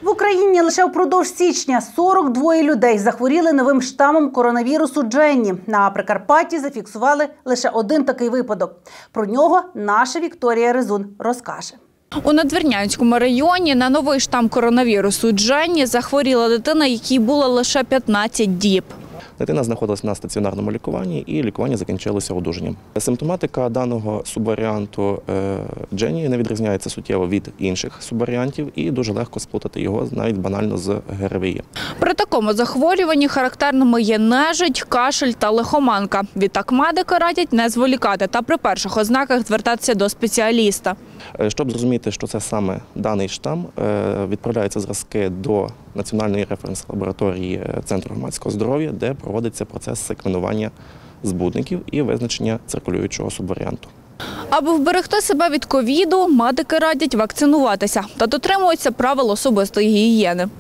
В Україні лише впродовж січня 42 людей захворіли новим штамом коронавірусу Дженні. На Прикарпатті зафіксували лише один такий випадок. Про нього наша Вікторія Резун розкаже. У Надвірнянському районі на новий штам коронавірусу Дженні захворіла дитина, якій було лише 15 діб. Дитина знаходилась на стаціонарному лікуванні і лікування закінчилося одужанням. Симптоматика даного субваріанту Дженні не відрізняється суттєво від інших субваріантів і дуже легко сплутати його навіть банально з ГРВІ. При такому захворюванні характерними є нежить, кашель та лихоманка. Відтак медики радять не зволікати та при перших ознаках звертатися до спеціаліста. Щоб зрозуміти, що це саме даний штам, відправляються зразки до Національної референс-лабораторії Центру громадського здоров'я, де проводиться процес секвенування збудників і визначення циркулюючого субваріанту. Аби вберегти себе від ковіду, медики радять вакцинуватися та дотримуються правил особистої гігієни.